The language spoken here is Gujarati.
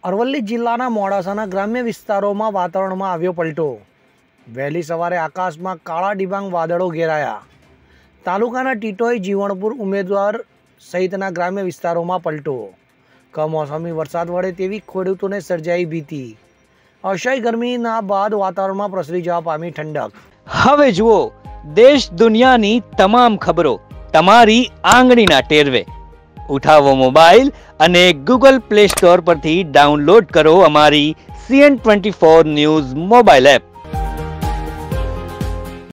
અરવલ્લી જિલ્લાના મોડાસાના ગ્રામ્ય વિસ્તારોમાં વાતાવરણમાં આવ્યો પલટો। વહેલી સવારે આકાશમાં કાળા ડિબાંગ વાદળો ઘેરાયા। તાલુકાના ટીટોઈ, જીવણપુર ઉમેદવાર સહિતના ગ્રામ્ય વિસ્તારોમાં પલટો। કમોસમી વરસાદ વડે તેવી ખેડૂતોને સર્જાઈ ભીતિ। અસહ્ય ગરમીના બાદ વાતાવરણમાં પ્રસરી જવા પામી ઠંડક। હવે જુઓ દેશ દુનિયાની તમામ ખબરો તમારી આંગળીના ટેરવે। ઉઠાવો મોબાઈલ અને ગૂગલ પ્લે સ્ટોર પરથી ડાઉનલોડ કરો અમારી CN24 ન્યૂઝ મોબાઈલ એપ।